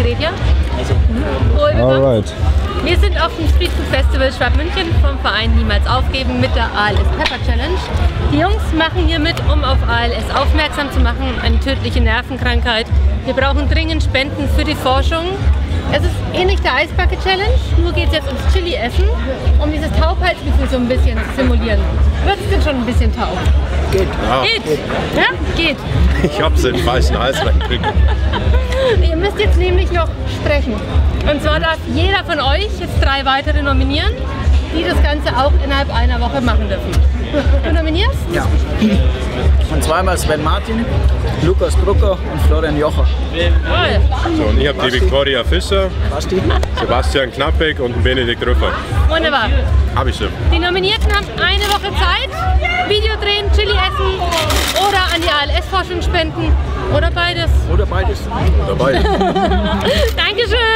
Seht ihr? Alright. Wir sind auf dem Street Food Festival Schwabmünchen vom Verein Niemals Aufgeben mit der ALS Pepper Challenge. Die Jungs machen hier mit, um auf ALS aufmerksam zu machen, eine tödliche Nervenkrankheit. Wir brauchen dringend Spenden für die Forschung. Es ist ähnlich der Eisbucket Challenge, nur geht es jetzt ums Chili-Essen, um dieses Taubheitsgefühl so ein bisschen zu simulieren. Wird es denn schon ein bisschen taub? Geht. Ja. Geht? Ja? Geht. Ich hab's in den falschen Hals reingekriegt. Ihr müsst jetzt nämlich noch sprechen. Und zwar darf jeder von euch jetzt 3 weitere nominieren, die das Ganze auch innerhalb einer Woche machen dürfen. Du nominierst? Ja. Und zweimal Sven Martin, Lukas Brucker und Florian Jocher. So, und ich habe die Viktoria Fischer, Basti. Sebastian Knappeck und Benedikt Rüffer. Wunderbar. Hab ich schon. Die Nominierten haben eine Woche Zeit, Video drehen, Chili essen oder an die ALS-Forschung spenden oder beides. Oder beides. Dabei. Dankeschön.